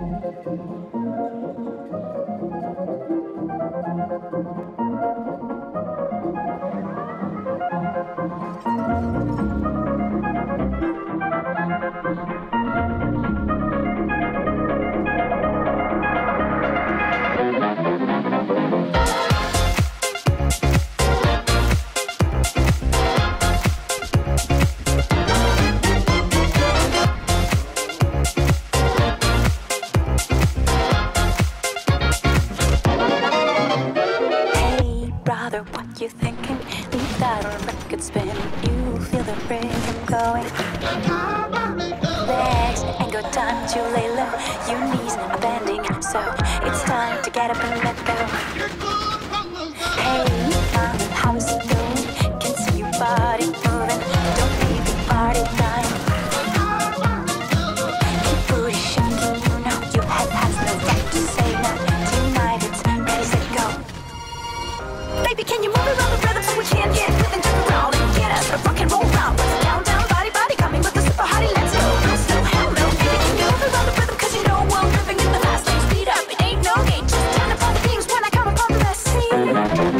What you thinking? Leave that record spinning. You feel the rhythm going. Legs ain't got time to lay low. Your knees are bending, so it's time to get up and let go. Hey, how's it going? Can see your body moving. Don't leave the party time. Keep booty shaking, you know your head has no right to say no. Tonight it's ready, set, go. Baby, can you move around the rhythm so we can get with and jump around and get us a rock and roll round? Down, down, body, body, coming with the super hottie, let's go. No slow, hell no, baby, can you move around the rhythm? Cause you know I'm living in the fast lane, speed up, it ain't no game. Just turn up all the beams when I come upon the scene.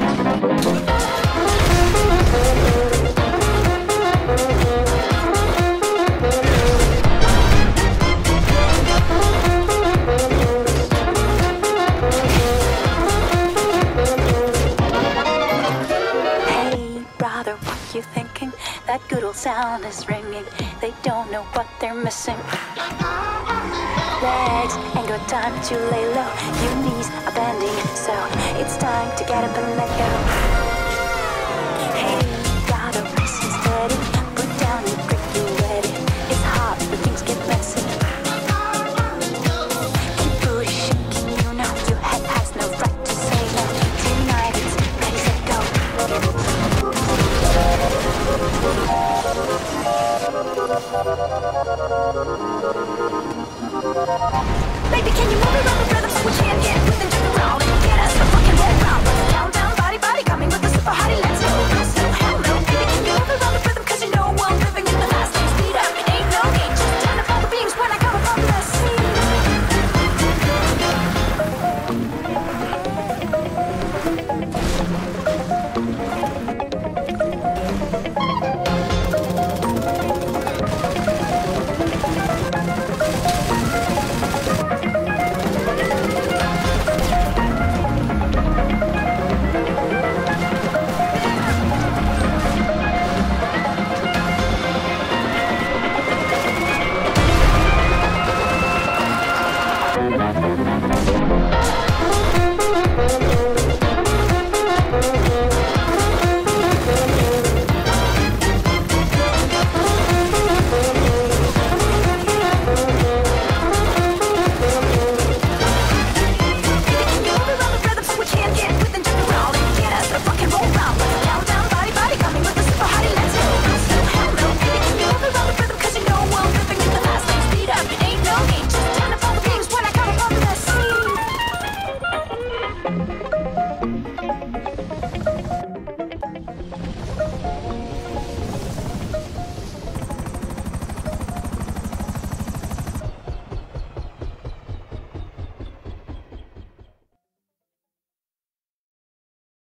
What you thinking? That good old sound is ringing. They don't know what they're missing. Legs ain't got time to lay low. Your knees are bending, so it's time to get up and let go.